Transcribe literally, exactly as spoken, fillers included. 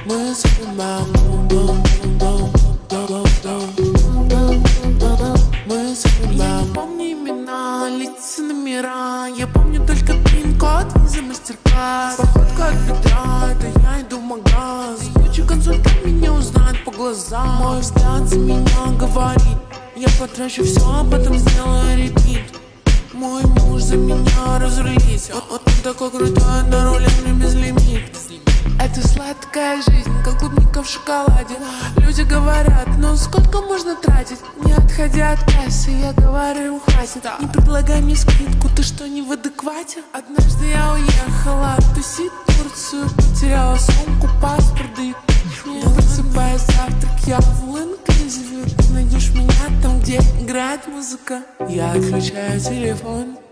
Мы занимаем бум-бум, бум-бум, бум-бум. Мы занимаем. Я не помню имена, лица, номера. Я помню только пин-код, виза, мастер-класс. Походка от бедра, это я иду в магаз. Лучший консультант меня узнает по глазам. Мой взгляд за меня говорит: я потрачу все, а потом сделаю репит. Мой муж за меня разрулится. Он, он такой крутой, на руле мне безлимит. Это сладкая жизнь, как клубника в шоколаде. Люди говорят: ну сколько можно тратить? Не отходя от кассы, я говорю: хватит. Не предлагай мне скидку, ты что, не в адеквате? Однажды я уехала тусить в Турцию, потеряла сумку, паспорт, да и я просыпаюсь завтрак, я в инклюзиве. Ты найдешь меня там, где играет музыка. Я отключаю телефон.